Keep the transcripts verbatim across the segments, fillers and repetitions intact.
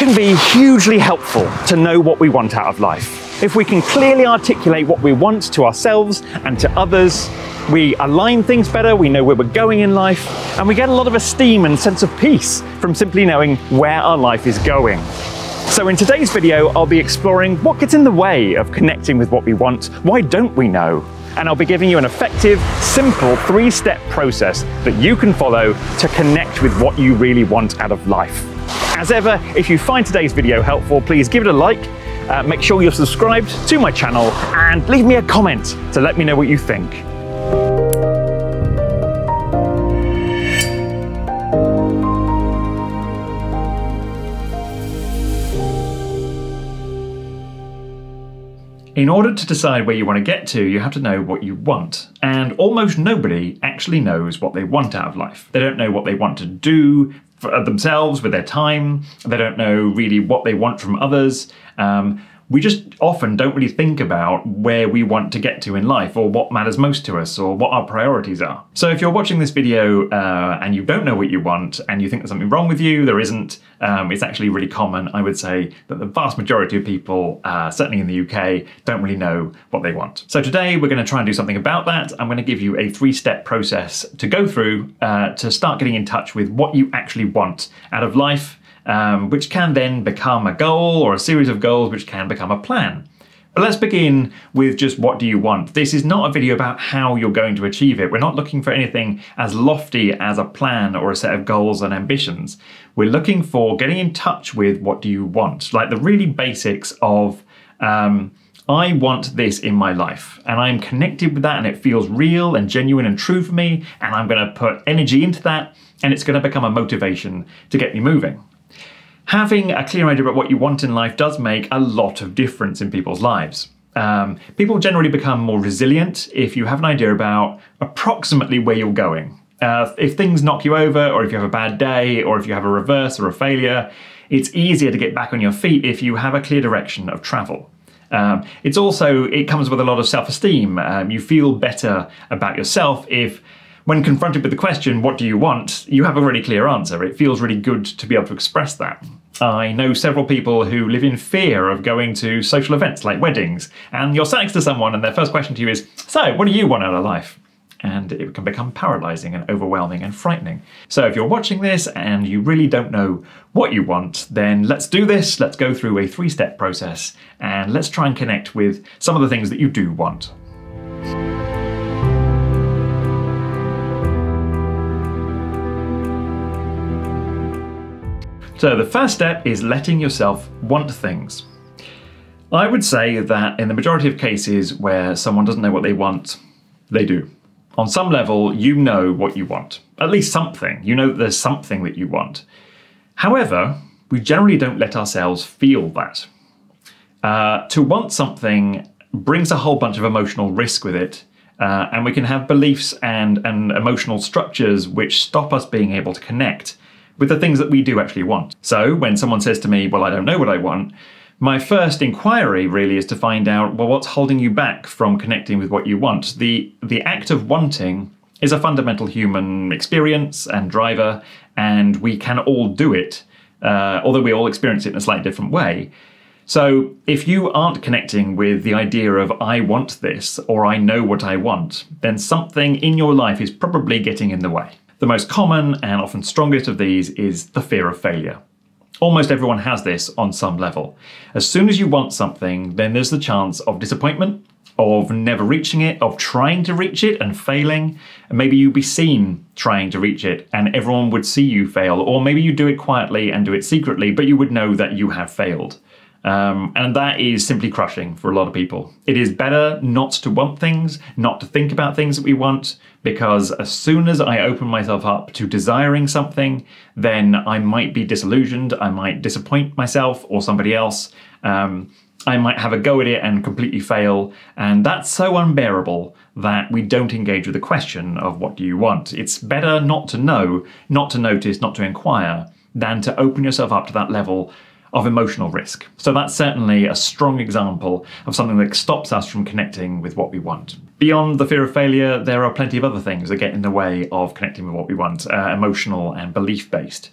can be hugely helpful to know what we want out of life. If we can clearly articulate what we want to ourselves and to others, we align things better, we know where we're going in life, and we get a lot of esteem and sense of peace from simply knowing where our life is going. So in today's video, I'll be exploring what gets in the way of connecting with what we want, why don't we know? And I'll be giving you an effective, simple three-step process that you can follow to connect with what you really want out of life. As ever, if you find today's video helpful, please give it a like, uh, make sure you're subscribed to my channel, and leave me a comment to let me know what you think. In order to decide where you want to get to, you have to know what you want. And almost nobody actually knows what they want out of life. They don't know what they want to do for themselves with their time. They don't know really what they want from others. Um, we just often don't really think about where we want to get to in life, or what matters most to us, or what our priorities are. So if you're watching this video uh, and you don't know what you want, and you think there's something wrong with you, there isn't. Um, it's actually really common. I would say that the vast majority of people, uh, certainly in the U K, don't really know what they want. So today we're going to try and do something about that. I'm going to give you a three-step process to go through uh, to start getting in touch with what you actually want out of life, um, which can then become a goal, or a series of goals which can become a plan. But let's begin with just what do you want. This is not a video about how you're going to achieve it. We're not looking for anything as lofty as a plan or a set of goals and ambitions. We're looking for getting in touch with what do you want, like the really basics of, um, I want this in my life, and I'm connected with that, and it feels real and genuine and true for me, and I'm going to put energy into that, and it's going to become a motivation to get me moving. Having a clear idea about what you want in life does make a lot of difference in people's lives. Um, people generally become more resilient if you have an idea about approximately where you're going. Uh, if things knock you over, or if you have a bad day, or if you have a reverse or a failure, it's easier to get back on your feet if you have a clear direction of travel. Um, it's also, it comes with a lot of self-esteem. Um, you feel better about yourself if, when confronted with the question, what do you want, you have a really clear answer. It feels really good to be able to express that. I know several people who live in fear of going to social events like weddings, and you're sat next to someone and their first question to you is, so what do you want out of life? And it can become paralyzing and overwhelming and frightening. So if you're watching this and you really don't know what you want, then let's do this. Let's go through a three-step process, and let's try and connect with some of the things that you do want. So the first step is letting yourself want things. I would say that in the majority of cases where someone doesn't know what they want, they do. On some level, you know what you want. At least something. You know that there's something that you want. However, we generally don't let ourselves feel that. Uh, to want something brings a whole bunch of emotional risk with it, uh, and we can have beliefs and, and emotional structures which stop us being able to connect with the things that we do actually want. So when someone says to me, well, I don't know what I want, my first inquiry really is to find out, well, what's holding you back from connecting with what you want? The, the act of wanting is a fundamental human experience and driver, and we can all do it, uh, although we all experience it in a slightly different way. So if you aren't connecting with the idea of I want this, or I know what I want, then something in your life is probably getting in the way. The most common and often strongest of these is the fear of failure. Almost everyone has this on some level. As soon as you want something, then there's the chance of disappointment, of never reaching it, of trying to reach it and failing. And maybe you'd be seen trying to reach it and everyone would see you fail, or maybe you do it quietly and do it secretly, but you would know that you have failed. Um, and that is simply crushing for a lot of people. It is better not to want things, not to think about things that we want, because as soon as I open myself up to desiring something, then I might be disillusioned, I might disappoint myself or somebody else, um, I might have a go at it and completely fail, and that's so unbearable that we don't engage with the question of what do you want. It's better not to know, not to notice, not to inquire, than to open yourself up to that level of emotional risk. So that's certainly a strong example of something that stops us from connecting with what we want. Beyond the fear of failure, there are plenty of other things that get in the way of connecting with what we want, uh, emotional and belief-based.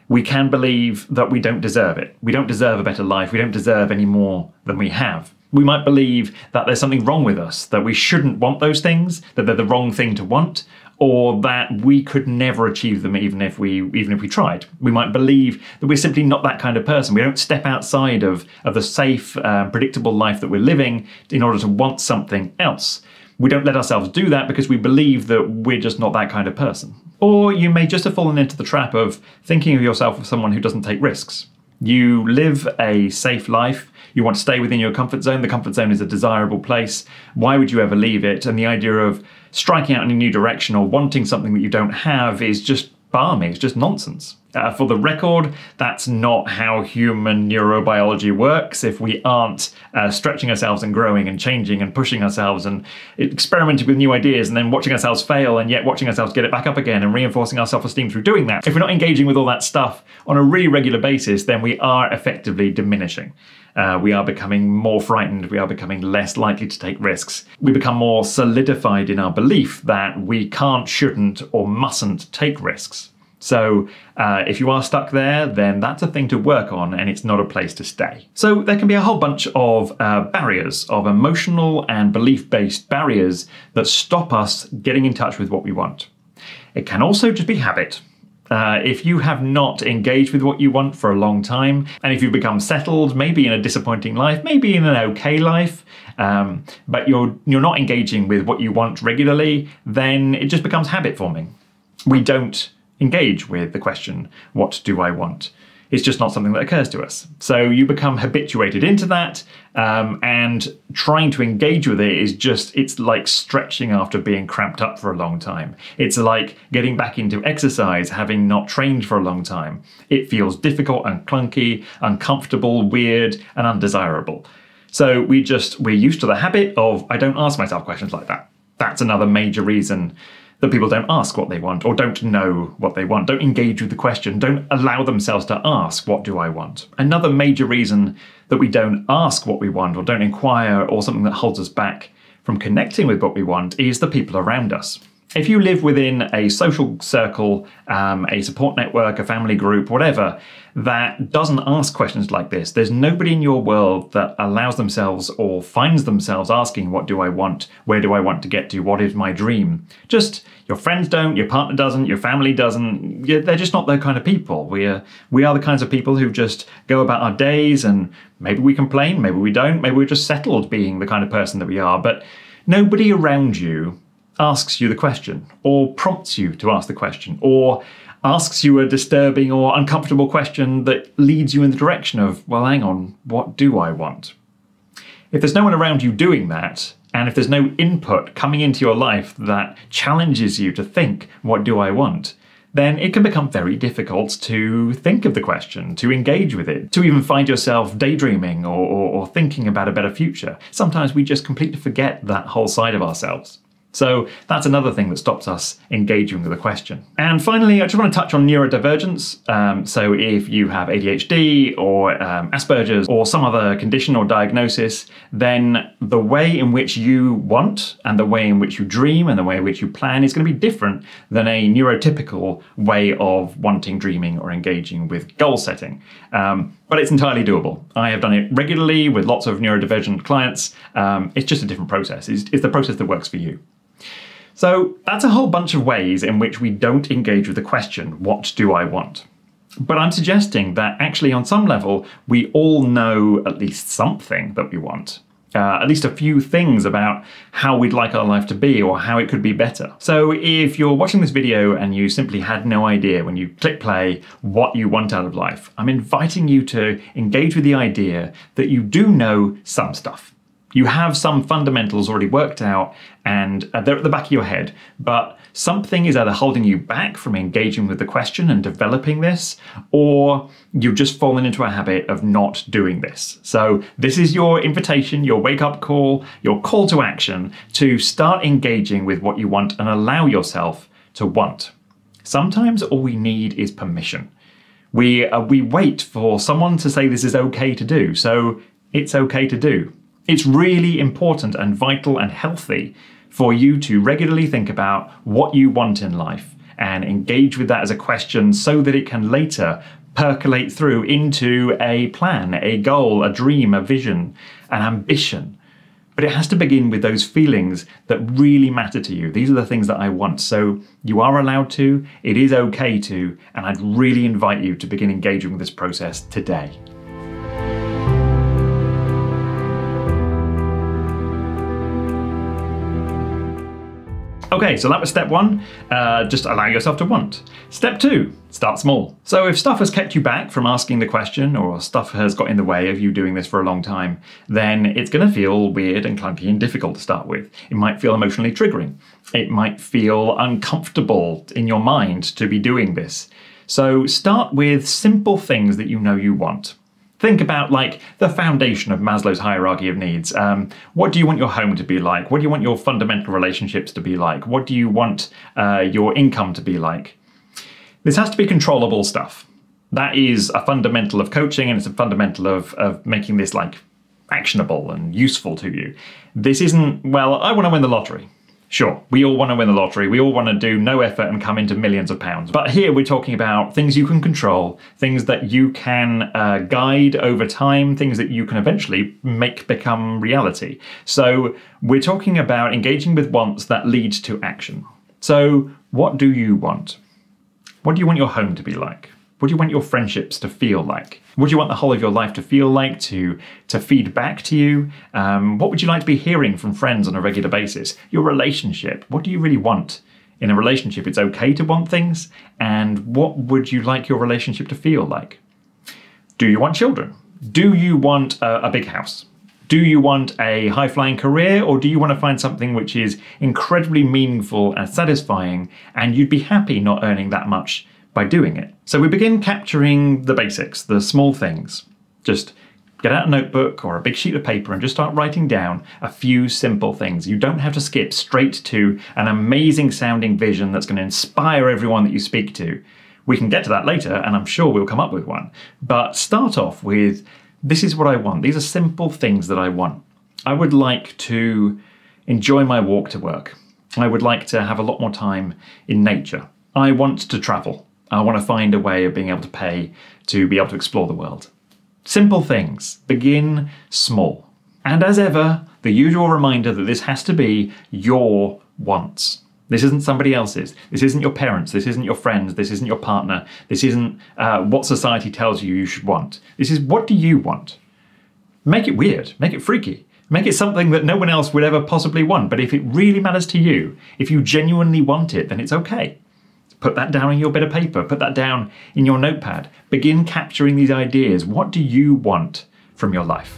We can believe that we don't deserve it. We don't deserve a better life. We don't deserve any more than we have. We might believe that there's something wrong with us, that we shouldn't want those things, that they're the wrong thing to want, or that we could never achieve them even if we even if we tried. We might believe that we're simply not that kind of person. We don't step outside of, of the safe, uh, predictable life that we're living in order to want something else. We don't let ourselves do that because we believe that we're just not that kind of person. Or you may just have fallen into the trap of thinking of yourself as someone who doesn't take risks. You live a safe life. You want to stay within your comfort zone. The comfort zone is a desirable place. Why would you ever leave it? And the idea of striking out in a new direction or wanting something that you don't have is just balmy. It's just nonsense. Uh, for the record, that's not how human neurobiology works. If we aren't uh, stretching ourselves and growing and changing and pushing ourselves and experimenting with new ideas and then watching ourselves fail and yet watching ourselves get it back up again and reinforcing our self-esteem through doing that, if we're not engaging with all that stuff on a really regular basis, then we are effectively diminishing. Uh, we are becoming more frightened. We are becoming less likely to take risks. We become more solidified in our belief that we can't, shouldn't, or mustn't take risks. So uh, if you are stuck there, then that's a thing to work on and it's not a place to stay. So there can be a whole bunch of uh, barriers, of emotional and belief-based barriers that stop us getting in touch with what we want. It can also just be habit. Uh, if you have not engaged with what you want for a long time, and if you've become settled, maybe in a disappointing life, maybe in an okay life, um, but you're, you're not engaging with what you want regularly, then it just becomes habit forming. We don't engage with the question, what do I want? It's just not something that occurs to us. So you become habituated into that, um, and trying to engage with it is just, it's like stretching after being cramped up for a long time. It's like getting back into exercise, having not trained for a long time. It feels difficult and clunky, uncomfortable, weird, and undesirable. So we just, we're used to the habit of, I don't ask myself questions like that. That's another major reason that people don't ask what they want or don't know what they want, don't engage with the question, don't allow themselves to ask, what do I want? Another major reason that we don't ask what we want or don't inquire, or something that holds us back from connecting with what we want, is the people around us. If you live within a social circle, um, a support network, a family group, whatever, that doesn't ask questions like this, there's nobody in your world that allows themselves or finds themselves asking, what do I want? Where do I want to get to? What is my dream? Just your friends don't, your partner doesn't, your family doesn't. They're just not the kind of people. We are, we are the kinds of people who just go about our days, and maybe we complain, maybe we don't, maybe we're just settled being the kind of person that we are. But nobody around you asks you the question, or prompts you to ask the question, or asks you a disturbing or uncomfortable question that leads you in the direction of, well, hang on, what do I want? If there's no one around you doing that, and if there's no input coming into your life that challenges you to think, what do I want? Then it can become very difficult to think of the question, to engage with it, to even find yourself daydreaming or, or, or thinking about a better future. Sometimes we just completely forget that whole side of ourselves. So that's another thing that stops us engaging with the question. And finally, I just want to touch on neurodivergence. Um, so if you have A D H D or um, Asperger's or some other condition or diagnosis, then the way in which you want and the way in which you dream and the way in which you plan is going to be different than a neurotypical way of wanting, dreaming, or engaging with goal setting. Um, but it's entirely doable. I have done it regularly with lots of neurodivergent clients. Um, it's just a different process. It's, it's the process that works for you. So that's a whole bunch of ways in which we don't engage with the question, what do I want? But I'm suggesting that actually on some level, we all know at least something that we want. Uh, at least a few things about how we'd like our life to be or how it could be better. So if you're watching this video and you simply had no idea when you click play what you want out of life, I'm inviting you to engage with the idea that you do know some stuff. You have some fundamentals already worked out and they're at the back of your head, but something is either holding you back from engaging with the question and developing this, or you've just fallen into a habit of not doing this. So this is your invitation, your wake-up call, your call to action to start engaging with what you want and allow yourself to want. Sometimes all we need is permission. We, uh, we wait for someone to say this is okay to do, so it's okay to do. It's really important and vital and healthy for you to regularly think about what you want in life and engage with that as a question so that it can later percolate through into a plan, a goal, a dream, a vision, an ambition. But it has to begin with those feelings that really matter to you. These are the things that I want. So you are allowed to, it is okay to, and I'd really invite you to begin engaging with this process today. Okay, so that was step one, uh, just allow yourself to want. Step two, start small. So if stuff has kept you back from asking the question, or stuff has got in the way of you doing this for a long time, then it's gonna feel weird and clunky and difficult to start with. It might feel emotionally triggering. It might feel uncomfortable in your mind to be doing this. So start with simple things that you know you want. Think about like the foundation of Maslow's hierarchy of needs. Um, what do you want your home to be like? What do you want your fundamental relationships to be like? What do you want uh, your income to be like? This has to be controllable stuff. That is a fundamental of coaching, and it's a fundamental of, of making this like actionable and useful to you. This isn't, well, I want to win the lottery. Sure, we all want to win the lottery. We all want to do no effort and come into millions of pounds. But here we're talking about things you can control, things that you can uh, guide over time, things that you can eventually make become reality. So we're talking about engaging with wants that lead to action. So what do you want? What do you want your home to be like? What do you want your friendships to feel like? What do you want the whole of your life to feel like, to, to feed back to you? Um, what would you like to be hearing from friends on a regular basis? Your relationship, what do you really want? In a relationship, it's okay to want things. And what would you like your relationship to feel like? Do you want children? Do you want a, a big house? Do you want a high-flying career, or do you want to find something which is incredibly meaningful and satisfying, and you'd be happy not earning that much by doing it? So we begin capturing the basics, the small things. Just get out a notebook or a big sheet of paper and just start writing down a few simple things. You don't have to skip straight to an amazing sounding vision that's going to inspire everyone that you speak to. We can get to that later, and I'm sure we'll come up with one. But start off with, this is what I want. These are simple things that I want. I would like to enjoy my walk to work. I would like to have a lot more time in nature. I want to travel. I want to find a way of being able to pay to be able to explore the world. Simple things. Begin small. And as ever, the usual reminder that this has to be your wants. This isn't somebody else's. This isn't your parents. This isn't your friends. This isn't your partner. This isn't uh, what society tells you you should want. This is, what do you want? Make it weird. Make it freaky. Make it something that no one else would ever possibly want. But if it really matters to you, if you genuinely want it, then it's okay. Put that down on your bit of paper. Put that down in your notepad. Begin capturing these ideas. What do you want from your life?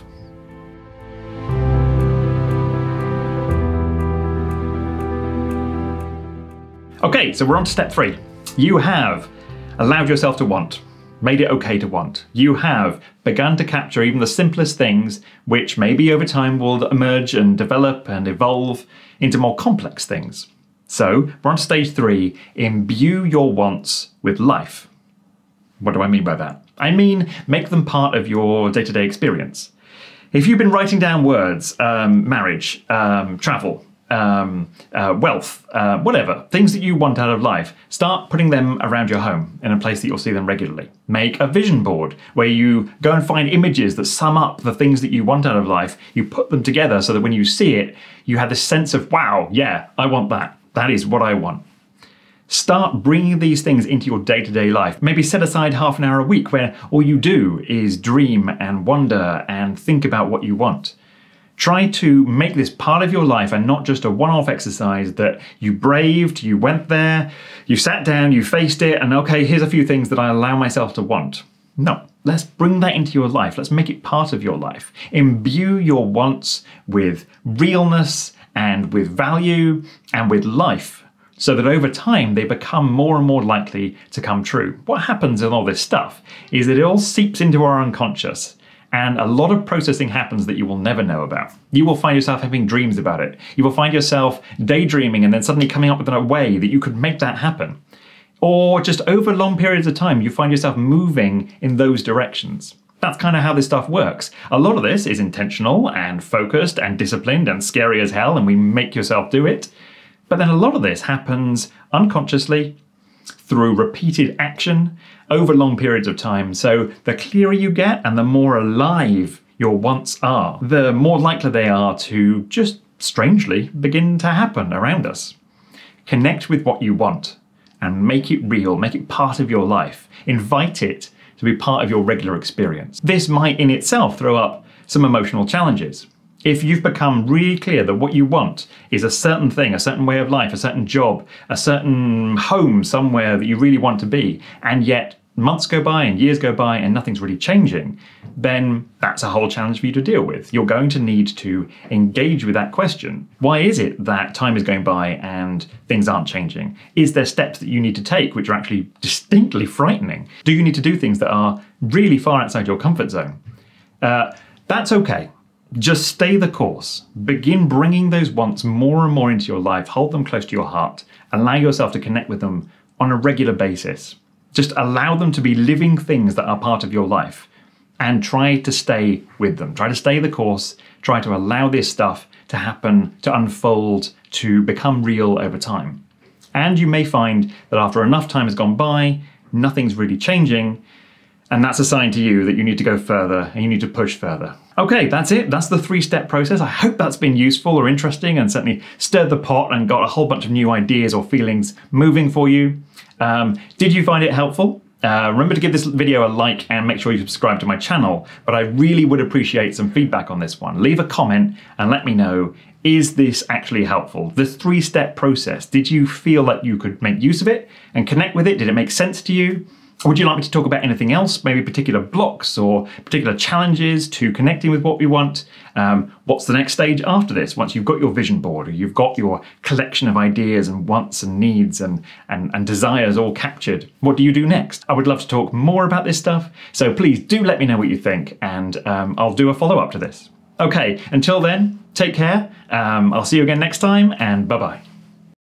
Okay, so we're on to step three. You have allowed yourself to want, made it okay to want. You have begun to capture even the simplest things, which maybe over time will emerge and develop and evolve into more complex things. So we're on to stage three, imbue your wants with life. What do I mean by that? I mean, make them part of your day-to-day experience. If you've been writing down words, um, marriage, um, travel, um, uh, wealth, uh, whatever, things that you want out of life, start putting them around your home in a place that you'll see them regularly. Make a vision board where you go and find images that sum up the things that you want out of life. You put them together so that when you see it, you have this sense of, wow, yeah, I want that. That is what I want. Start bringing these things into your day-to-day life. Maybe set aside half an hour a week where all you do is dream and wonder and think about what you want. Try to make this part of your life and not just a one-off exercise that you braved, you went there, you sat down, you faced it, and okay, here's a few things that I allow myself to want. No, let's bring that into your life. Let's make it part of your life. Imbue your wants with realness and with value and with life, so that over time they become more and more likely to come true. What happens in all this stuff is that it all seeps into our unconscious, and a lot of processing happens that you will never know about. You will find yourself having dreams about it. You will find yourself daydreaming and then suddenly coming up with a way that you could make that happen. Or just over long periods of time, you find yourself moving in those directions. That's kind of how this stuff works. A lot of this is intentional and focused and disciplined and scary as hell, and we make yourself do it. But then a lot of this happens unconsciously, through repeated action over long periods of time. So the clearer you get and the more alive your wants are, the more likely they are to just strangely begin to happen around us. Connect with what you want and make it real, make it part of your life. Invite it to be part of your regular experience. This might in itself throw up some emotional challenges. If you've become really clear that what you want is a certain thing, a certain way of life, a certain job, a certain home somewhere that you really want to be, and yet months go by and years go by and nothing's really changing, then that's a whole challenge for you to deal with. You're going to need to engage with that question. Why is it that time is going by and things aren't changing? Is there steps that you need to take which are actually distinctly frightening? Do you need to do things that are really far outside your comfort zone? Uh, that's okay. Just stay the course. Begin bringing those wants more and more into your life. Hold them close to your heart. Allow yourself to connect with them on a regular basis. Just allow them to be living things that are part of your life and try to stay with them. Try to stay the course. Try to allow this stuff to happen, to unfold, to become real over time. And you may find that after enough time has gone by, nothing's really changing, and that's a sign to you that you need to go further and you need to push further. Okay, that's it. That's the three-step process. I hope that's been useful or interesting and certainly stirred the pot and got a whole bunch of new ideas or feelings moving for you. Um, did you find it helpful? Uh, remember to give this video a like and make sure you subscribe to my channel, but I really would appreciate some feedback on this one. Leave a comment and let me know, is this actually helpful? The three-step process, did you feel that you could make use of it and connect with it? Did it make sense to you? Would you like me to talk about anything else, maybe particular blocks or particular challenges to connecting with what we want? Um, what's the next stage after this? Once you've got your vision board or you've got your collection of ideas and wants and needs and, and, and desires all captured, what do you do next? I would love to talk more about this stuff, so please do let me know what you think and um, I'll do a follow-up to this. Okay, until then, take care. Um, I'll see you again next time and bye-bye.